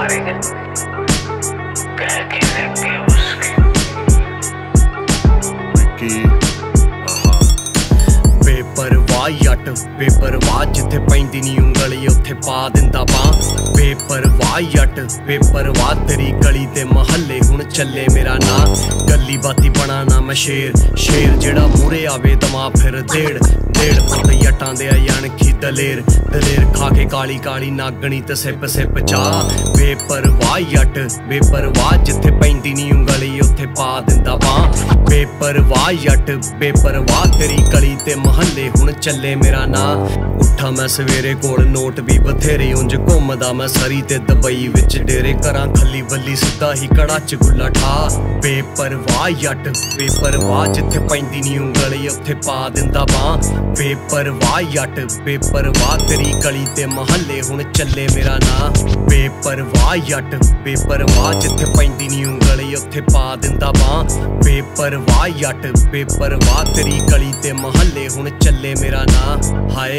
मारेंगे कह के लेंगे उसकी बेपरवाह जट बेपरवाह जिथे पैंदी नी उंगली उत्थे पा दिंदा बां बेपरवाह जट बेपरवाह तेरी गली ते महल्ले हुण चले मेरा ना गली बाती बना ना मैं शेर शेर जेड़ा मूरे आवे दमा फिर देड़ देड़ पुत जटां दे अणखी दलेर दलेर खा के काली काली नागणी ते सिप सिप चा बेपरवाह जट बेपरवाह जिथे पैंदी नी उंगली उत्थे पा दिंदा बां बेपरवाह जट बेपरवाह तेरी गली ते महल्ले हुण चले मेरा ना उठा मैं सवेरे कोल नोट भी बथेरे उंज घुमदा मैं सरी ते दुबई विच डेरे करां खली बल्ली सिद्धा ही कड़ा च गुल्ला ठा बेपरवाह जट बेपरवाह जिथे पैंदी नी उंगली उत्थे पा दिंदा बां बेपरवाह जट बेपरवाह तेरी गली ते महल्ले हुण चले मेरा ना बेपरवाह जट बेपरवाह जिथे पैंदी नी उंगली उत्थे पा दिंदा बां बेपरवाह जट बेपरवाह तेरी गली ते महल्ले हुण चले मेरा ना हाय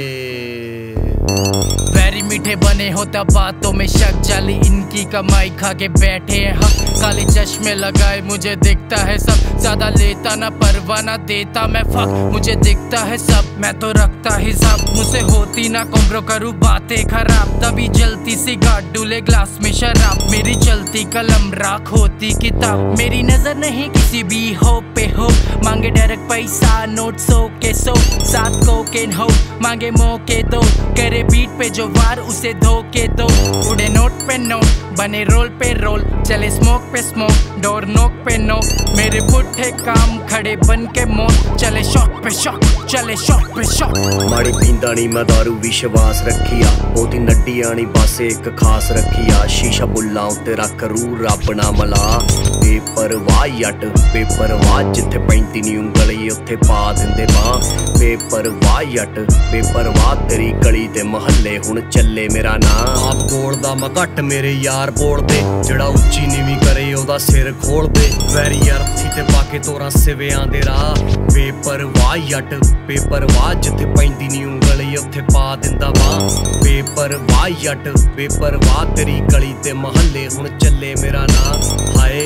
वैरी मीठे बने होता बातों में शक जाली इनकी कमाई खा के बैठे हैं हम काले चश्मे लगाए मुझे दिखता है सब ज्यादा लेता ना परवाह ना देता मैं फक मुझे दिखता है सब मैं तो रखता हिसाब मुझसे होती ना कॉम्प्रो करूँ बातें खराब तभी जलती सिगारेट डूले ग्लास में शराब मेरी चलती कलम राख होती किताब मेरी नजर नहीं किसी भी हो पे हो मांगे डायरेक्ट पैसा नोट सो के सो साथ कोकेन हो मांगे मौके दो करे बीट पे जो वार उसे धोके दो उड़े नोट पे नोट बने रोल पे रोल चले स्मोक पे स्मोक डोर नोक पे नोक मेरे पुट्ठे काम खड़े बन के मौत चले शॉक पे शॉक चले शॉक पे शॉक माड़ी पींदा नी मैं दारू विश्वास रखिया बहुती नड्डी आनी बस एक खास रखिया शीशा बुल्ला उत्ते रख रू रब ना मला बेपरवाह जट बेपरवाह जिथे पैंदी नी उंगली उत्थे पा दिंदे बां बेपरवाह जट बेपरवाह तेरी गली ते महल्ले हुण चले मेरा ना आप बोलदा मैं घट मेरे यार बोल दे जेड़ा उच्ची नीवी करे ओदा सिर खोल दे वैरी अर्थी ते पाके तोरा सिवियां दे राह बेपरवाह जट बेपरवाह जिथे पैंदी नी उंगली उत्थे पा दिंदा बां बेपरवाह जट बेपरवाह तेरी गली ते महल्ले हुण चले मेरा ना हाय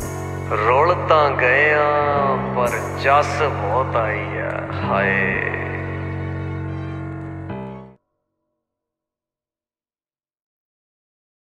रोल तां गए पर जस बहुत आई है हाय।